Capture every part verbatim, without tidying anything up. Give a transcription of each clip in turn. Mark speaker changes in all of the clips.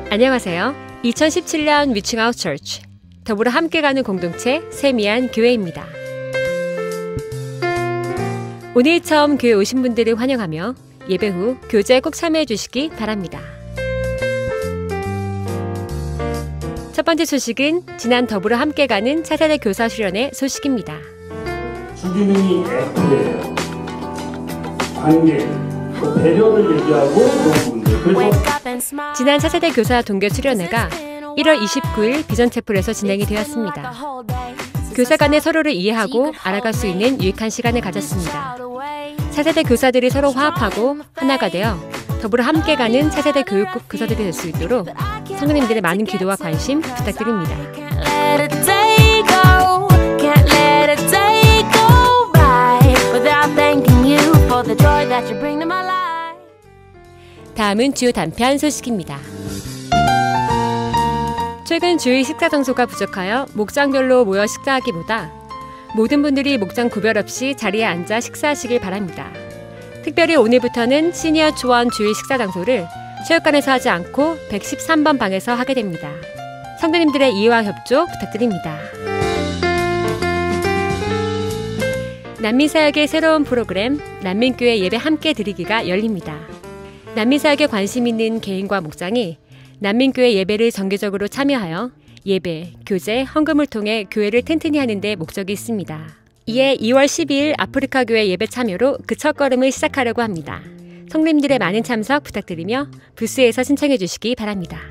Speaker 1: 안녕하세요. 이천십칠 년 Reaching Out Church, 더불어 함께 가는 공동체 세미안 교회입니다. 오늘 처음 교회 오신 분들을 환영하며 예배 후 교제에 꼭 참여해 주시기 바랍니다. 첫 번째 소식은 지난 더불어 함께 가는 차세대 교사 수련회 소식입니다.
Speaker 2: 주기능이 예쁜데요. 관계, 또 배려를 얘기하고 그런 부분들. 그래서
Speaker 1: 지난 차세대 교사 동교 수련회가 일월 이십구일 비전체플에서 진행이 되었습니다. 교사 간에 서로를 이해하고 알아갈 수 있는 유익한 시간을 가졌습니다. 차세대 교사들이 서로 화합하고 하나가 되어 더불어 함께 가는 차세대 교육국 교사들이 될 수 있도록 성도님들의 많은 기도와 관심 부탁드립니다. 다음은 주요 단편 소식입니다. 최근 주일 식사 장소가 부족하여 목장별로 모여 식사하기보다 모든 분들이 목장 구별 없이 자리에 앉아 식사하시길 바랍니다. 특별히 오늘부터는 시니어 초원 주일 식사 장소를 체육관에서 하지 않고 백십삼 번 방에서 하게 됩니다. 성도님들의 이해와 협조 부탁드립니다. 난민사역의 새로운 프로그램 난민교회 예배 함께 드리기가 열립니다. 난민사역에 관심 있는 개인과 목장이 난민교회 예배를 정기적으로 참여하여 예배, 교제, 헌금을 통해 교회를 튼튼히 하는 데 목적이 있습니다. 이에 이월 십이일 아프리카 교회 예배 참여로 그 첫걸음을 시작하려고 합니다. 성도님들의 많은 참석 부탁드리며 부스에서 신청해 주시기 바랍니다.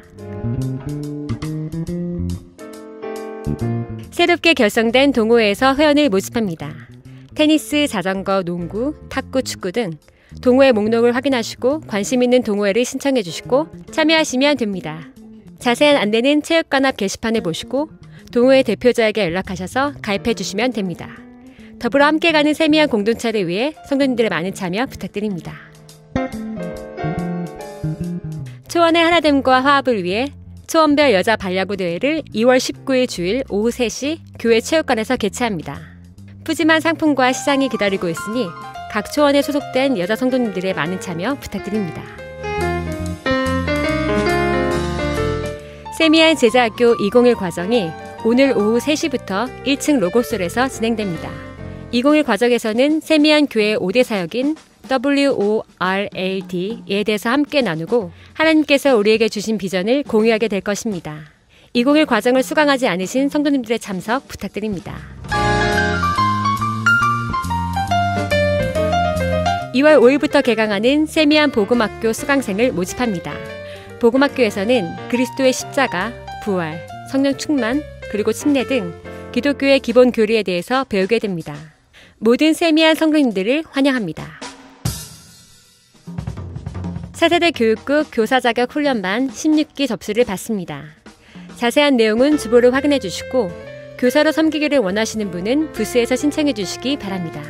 Speaker 1: 새롭게 결성된 동호회에서 회원을 모집합니다. 테니스, 자전거, 농구, 탁구, 축구 등 동호회 목록을 확인하시고 관심 있는 동호회를 신청해 주시고 참여하시면 됩니다. 자세한 안내는 체육관 앞 게시판을 보시고 동호회 대표자에게 연락하셔서 가입해 주시면 됩니다. 더불어 함께 가는 세미안 공동체를 위해 성도님들의 많은 참여 부탁드립니다. 초원의 하나됨과 화합을 위해 초원별 여자 반야구 대회를 이월 십구일 주일 오후 세시 교회 체육관에서 개최합니다. 푸짐한 상품과 시상이 기다리고 있으니 각 초원에 소속된 여자 성도님들의 많은 참여 부탁드립니다. 세미안 제자학교 이공일 과정이 오늘 오후 세시부터 일 층 로고솔에서 진행됩니다. 이공일 과정에서는 세미안 교회 오 대 사역인 더블유 오 알 에이 디에 대해서 함께 나누고 하나님께서 우리에게 주신 비전을 공유하게 될 것입니다. 이공일 과정을 수강하지 않으신 성도님들의 참석 부탁드립니다. 이월 오일부터 개강하는 세미안 복음학교 수강생을 모집합니다. 복음학교에서는 그리스도의 십자가, 부활, 성령 충만, 그리고 침례 등 기독교의 기본 교리에 대해서 배우게 됩니다. 모든 세미안 성도님들을 환영합니다. 차세대 교육국 교사 자격 훈련반 십육 기 접수를 받습니다. 자세한 내용은 주보를 확인해 주시고 교사로 섬기기를 원하시는 분은 부스에서 신청해 주시기 바랍니다.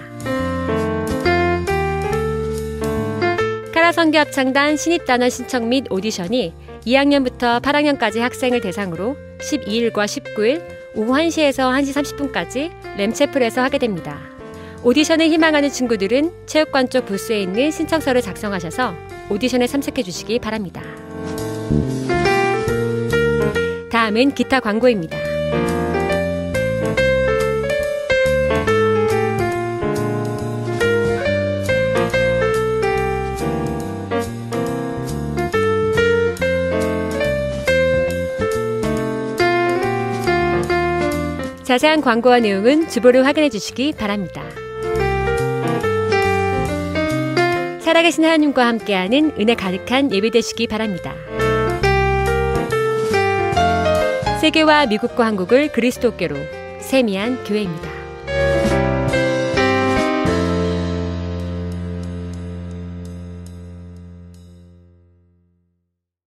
Speaker 1: 카라성교합창단 신입단원 신청 및 오디션이 이 학년부터 팔 학년까지 학생을 대상으로 십이일과 십구일 오후 한 시에서 한 시 삼십 분까지 램채플에서 하게 됩니다. 오디션을 희망하는 친구들은 체육관 쪽 부스에 있는 신청서를 작성하셔서 오디션에 참석해 주시기 바랍니다. 다음은 기타 광고입니다. 자세한 광고와 내용은 주보를 확인해 주시기 바랍니다. 살아계신 하나님과 함께하는 은혜 가득한 예배 되시기 바랍니다. 세계와 미국과 한국을 그리스도교로 세미안 교회입니다.